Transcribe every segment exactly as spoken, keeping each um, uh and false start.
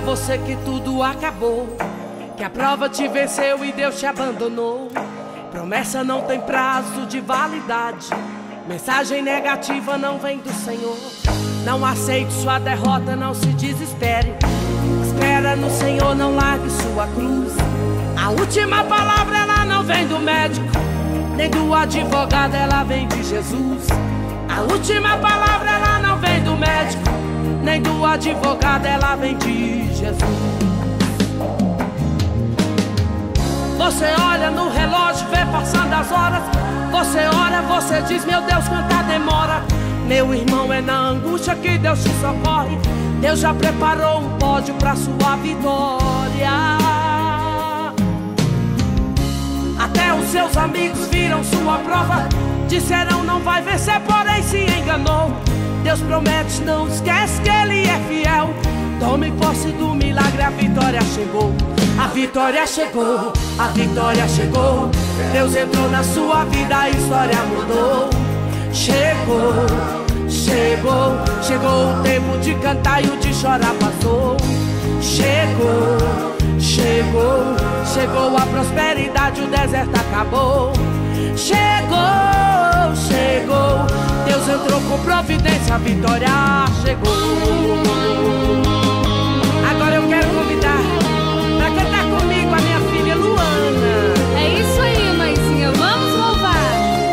você que tudo acabou, que a prova te venceu e Deus te abandonou. Promessa não tem prazo de validade, mensagem negativa não vem do Senhor. Não aceite sua derrota, não se desespere. Espera no Senhor, não largue sua cruz. A última palavra ela não vem do médico, nem do advogado, ela vem de Jesus. A última palavra ela não vem do médico, nem do advogado, ela vem de Jesus. Você olha no relógio, vê passando as horas. Você ora, você diz, meu Deus, quanta demora. Meu irmão, é na angústia que Deus te socorre. Deus já preparou um pódio pra sua vitória. Até os seus amigos viram sua prova, disseram não vai vencer, porém se enganou. Deus promete, não esquece que Ele é fiel. Tome posse do milagre, a vitória chegou. A vitória chegou, a vitória chegou. Deus entrou na sua vida, a história mudou. Chegou, chegou, chegou o tempo de cantar e o de chorar passou. Chegou, chegou, chegou a prosperidade, o deserto acabou. Chegou, chegou, Deus entrou com providência, a vitória chegou. Agora eu quero convidar pra cantar comigo a minha filha Luana. É isso aí, mãezinha, vamos louvar.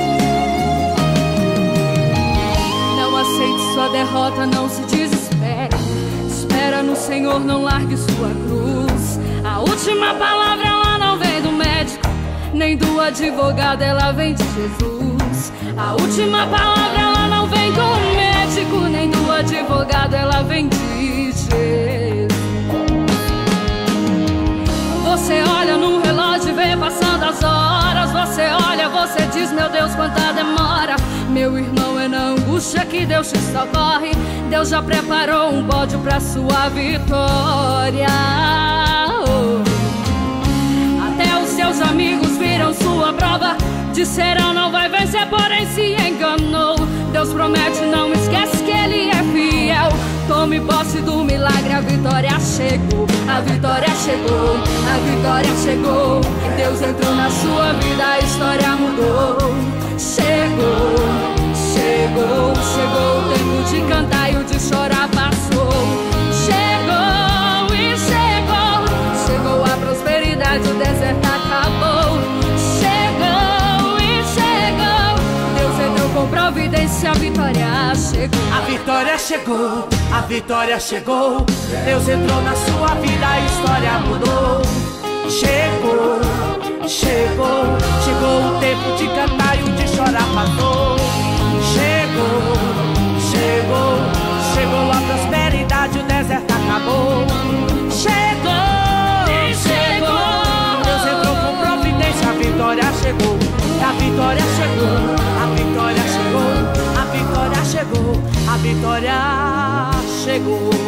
Não aceite sua derrota, não se desespere. Espera no Senhor, não largue sua cruz. A última palavra ela não vem do médico, nem do advogado, ela vem de Jesus. A última palavra ela não vem do médico, nem do advogado, ela vem de Jesus. Você olha no relógio e vê passando as horas. Você olha, você diz, meu Deus, quanta demora. Meu irmão, é na angústia que Deus te socorre. Deus já preparou um pódio pra sua vitória. Oh. Até os seus amigos viram sua prova, disseram não vai vencer, porém se enganou. Deus promete, não esquece que Ele é fiel. Tome posse do milagre, a vitória chegou. A vitória chegou, a vitória chegou. Deus entrou na sua vida, a história mudou. Chegou, chegou, chegou o tempo de cantar e o de chorar passou. Chegou e chegou, chegou a prosperidade, o deserto acabou. Chegou e chegou, Deus entrou com providência, a vitória chegou. A vitória chegou, a vitória chegou. Deus entrou na sua vida, a história mudou. Chegou, chegou, chegou o tempo de cantar e o de chorar passou. Chegou, chegou, chegou a prosperidade, o deserto acabou. Chegou, chegou, Deus entrou com providência, a vitória chegou. A vitória chegou, a vitória chegou, a vitória chegou, a vitória chegou.